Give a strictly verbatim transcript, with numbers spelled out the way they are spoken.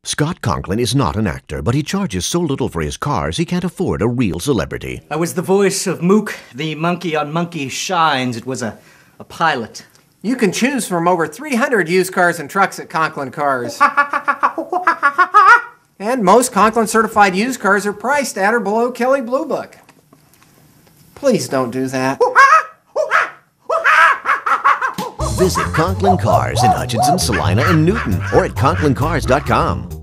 Scott Conklin is not an actor, but he charges so little for his cars he can't afford a real celebrity. I was the voice of Mook, the monkey on Monkey Shines. It was a, a pilot. You can choose from over three hundred used cars and trucks at Conklin Cars. And most Conklin certified used cars are priced at or below Kelley Blue Book. Please don't do that. Visit Conklin Cars in Hutchinson, Salina, and Newton, or at conklin cars dot com.